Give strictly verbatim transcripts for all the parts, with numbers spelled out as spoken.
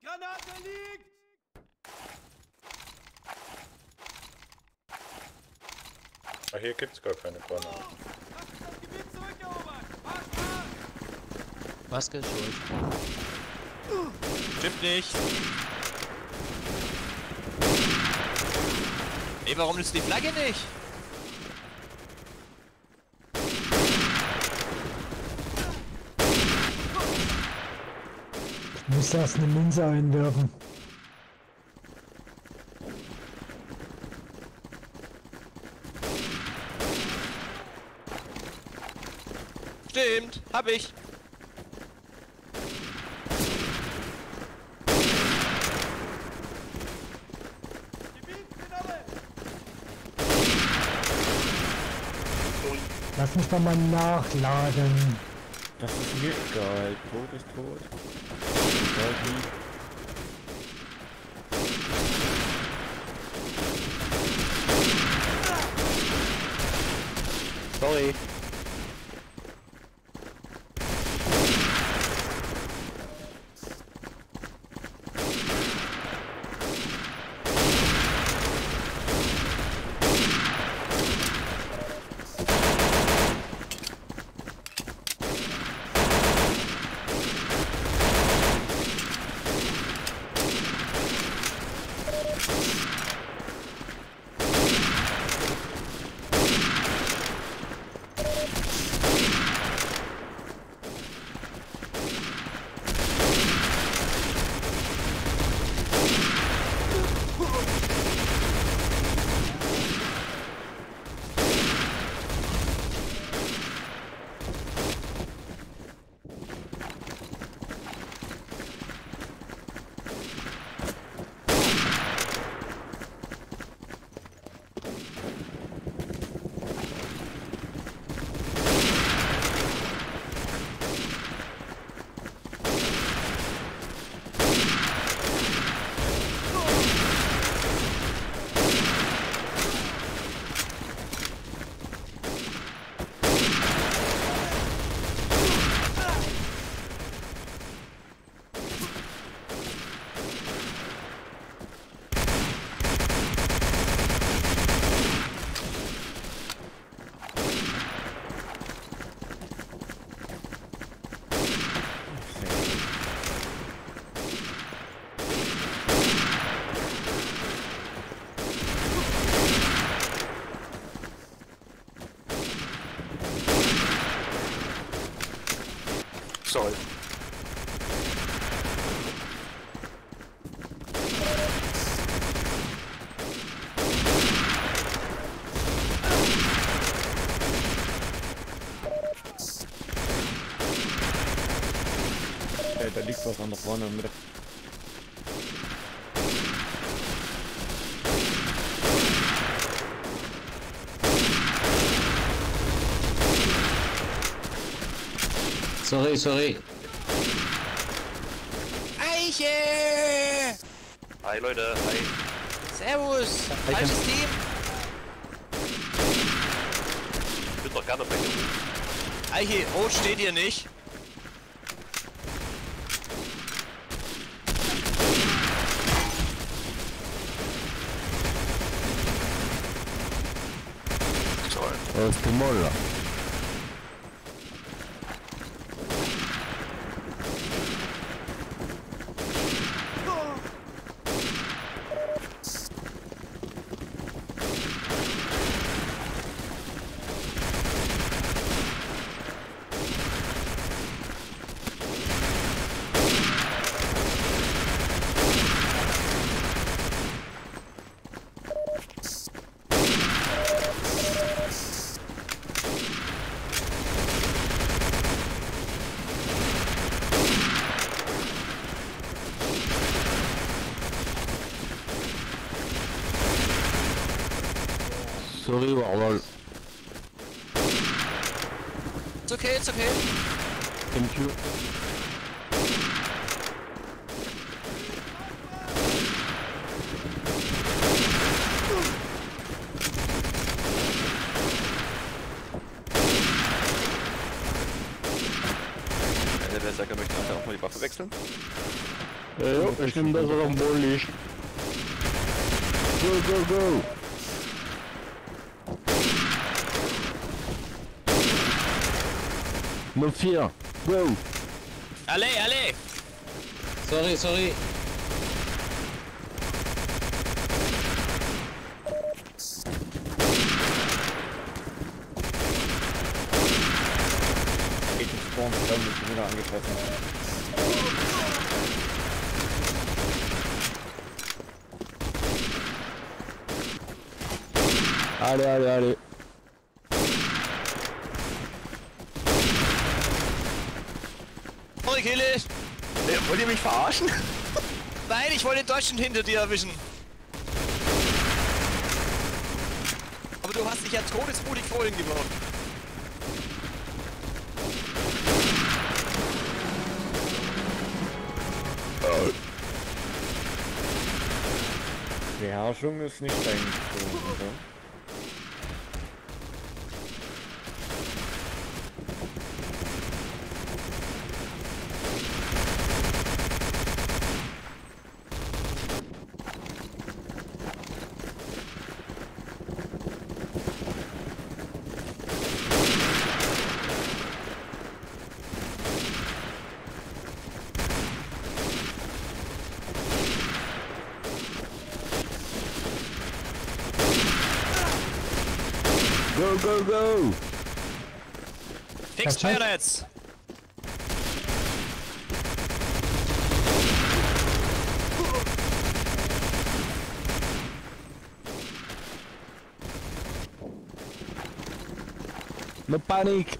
Granate liegt! Ah, hier gibt's gar keine Granaten. Lass uns das Gebiet zurückerobern! Marsch, marsch! Maske ist schuld. Stimmt nicht. Ey, warum ist die Flagge nicht? Ich muss erst eine Münze einwerfen. Stimmt, hab ich. Lass mich doch mal nachladen. Das ist mir egal. Tot ist tot. Egal wie. Sorry. Soll. Ja, da liegt was an der vorne mit. Sorry, sorry. Eiche! Hi Leute, hi. Servus! Falsches Team! Ich bin doch gerne bei dir. Eiche, rot steht hier nicht. Toll. Das ist die Moller. Sorry, aber It's okay, it's okay. thank you. Der Berserker möchte nachher auch mal die Waffe wechseln. Ja, jo, ich nehm das, was auf dem Boden liegt. Go, go, go! null vier, go! Alle, alle! Sorry, sorry. Ich bin spawn, ich habe mich wieder angefressen. Alle, alle, alle. Sorry, Kille! Äh, wollt ihr mich verarschen? Nein, ich wollte den Deutschen hinter dir erwischen. Aber du hast dich ja todesmutig vorhin geworfen. Beherrschung ist nicht dein Ton, oder? Go, go, go! Fix Bayonets! No panic!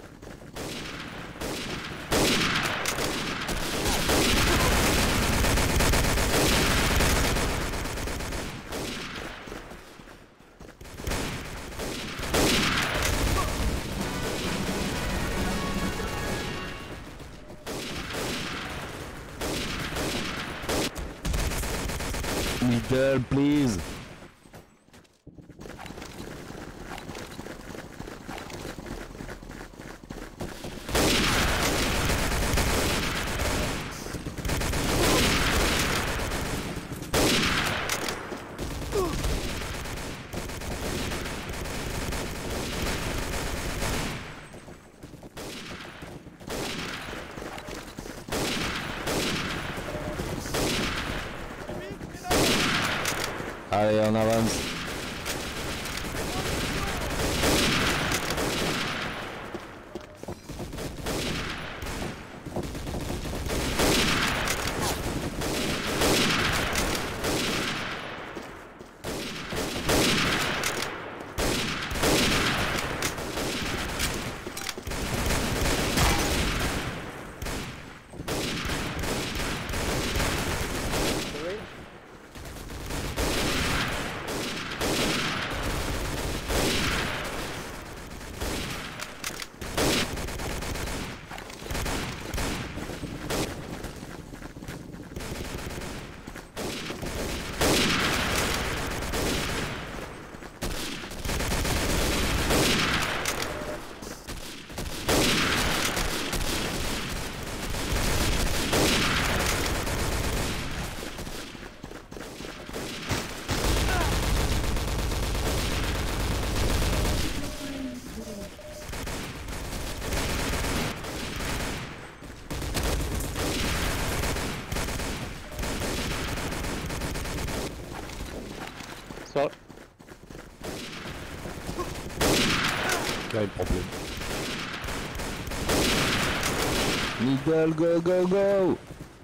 Middle, please. Allez, on avance. So. Kein Problem. Middle, go, go, go!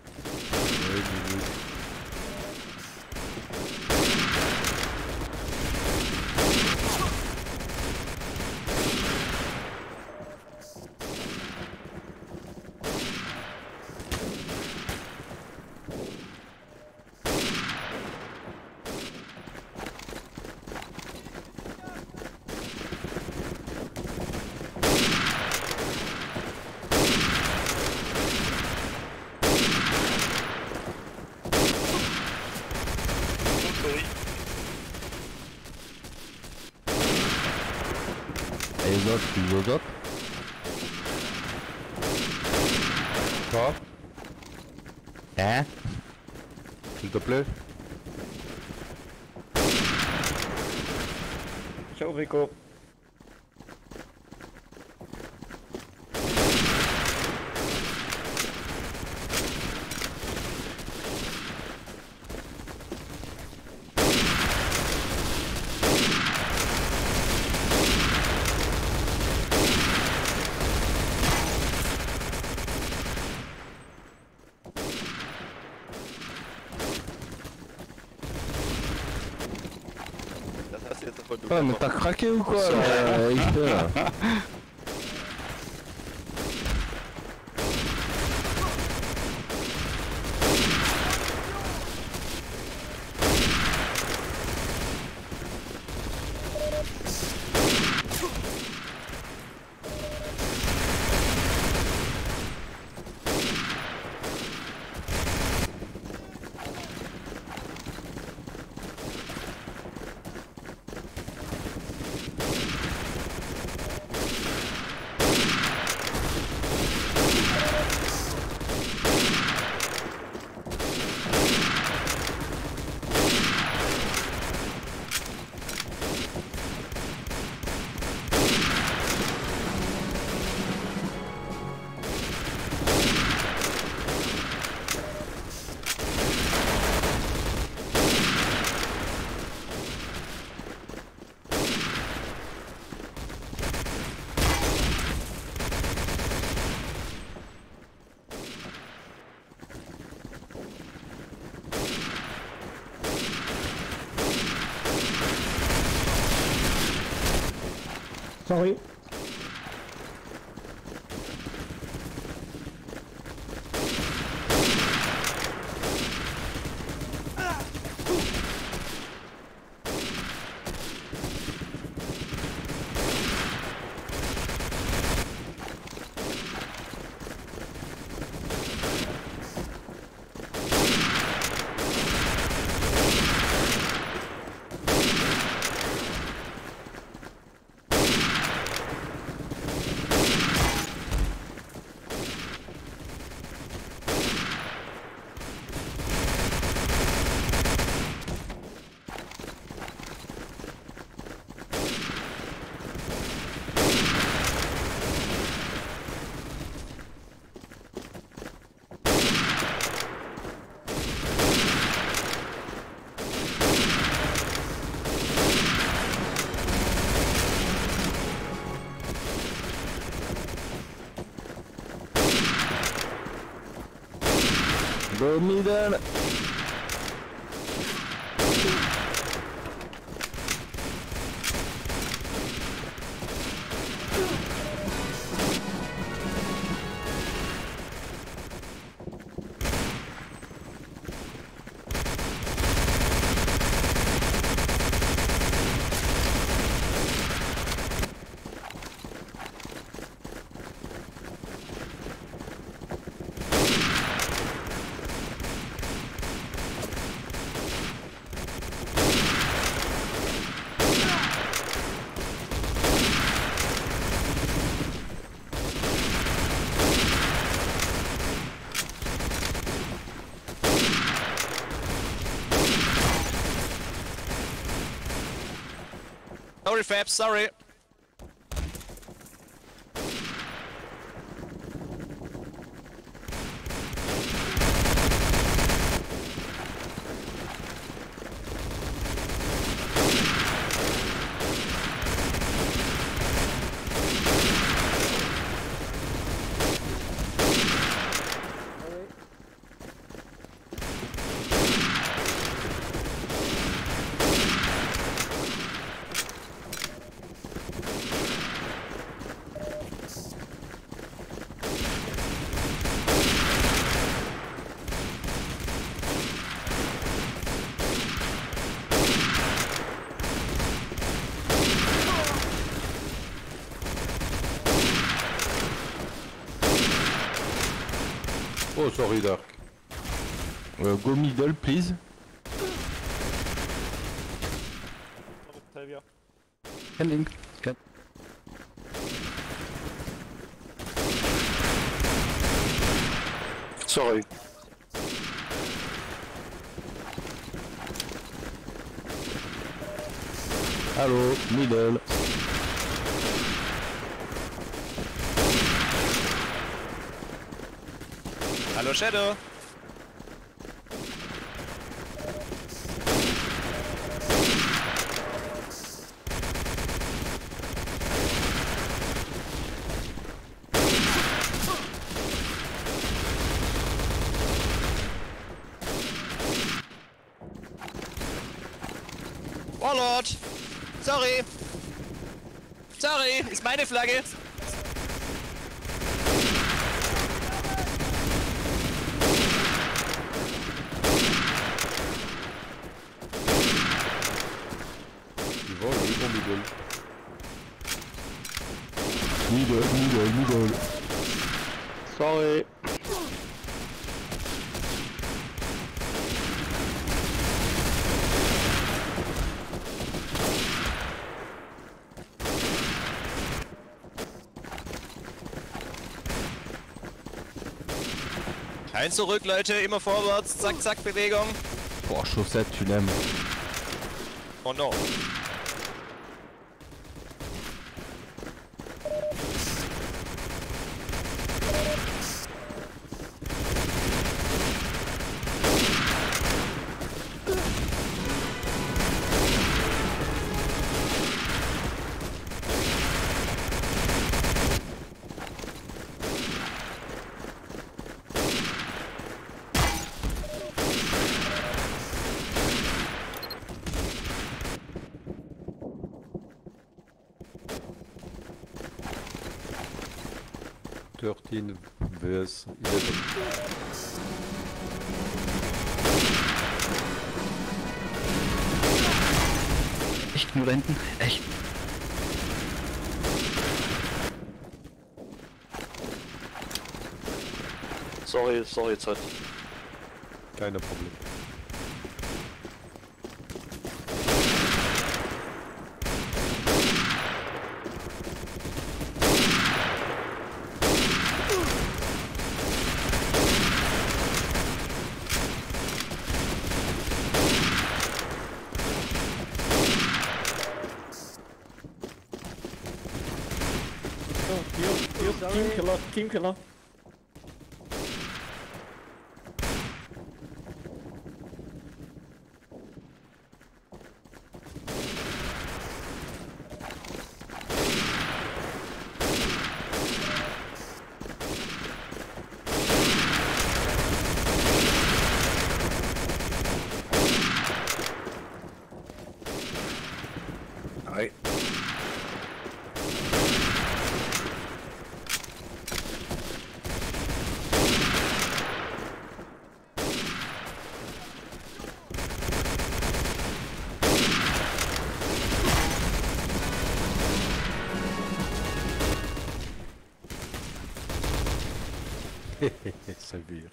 Izot, izot. Top. Hein? S'il te plaît. Ciao Rico. Das hast du jetzt davon du. Ouais, mais t'as craqué ou quoi là, X P, là? Sorry. Go middle. Sorry, Fab, sorry. Oh, sorry, Dark. Uh, go middle, please. Handling. Can. Sorry. Hallo, Middle. Hallo Shadow. Warlord! Sorry! Sorry, ist meine Flagge! Jawohl, über Middle. Middle, Middle, Middle. Sorry. Kein Zurück, Leute, immer vorwärts, zack, zack, Bewegung. Boah, Chaussette, tu l'aimes. Oh no. thirteen versus eleven. Echt nur da hinten? Echt? Sorry, sorry, Zeit. Keine Problem. Teamkiller, Teamkiller. Nein. Servier.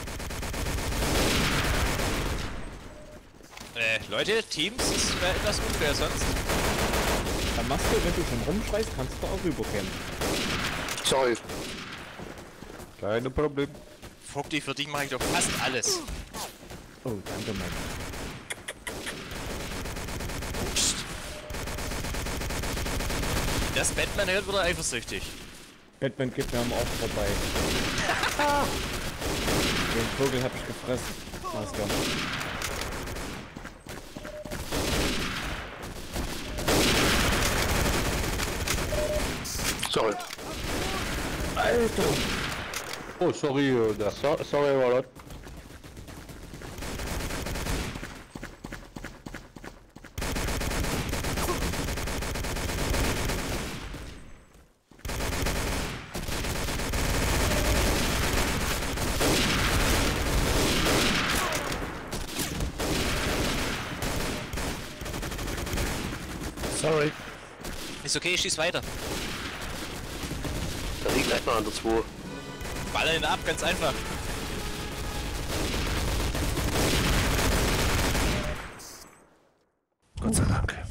Äh, Leute, Teams ist wäre etwas unfair sonst. Dann machst du, wenn du schon rumschreist, kannst du auch rüberkämen. Sorry. Keine Problem. Vogti, für dich mache ich doch fast alles. Oh, danke, Mann. Das Batman hört wieder eifersüchtig. Batman geht mir am Auto vorbei. Den Vogel hab ich gefressen. Mausser. Sorry. Alter! Oh, sorry, äh, da. So, sorry, Warlord. Sorry. Ist okay, schieß weiter. Da liegt einer an der zwei. Baller ihn ab, ganz einfach. Gott sei Dank.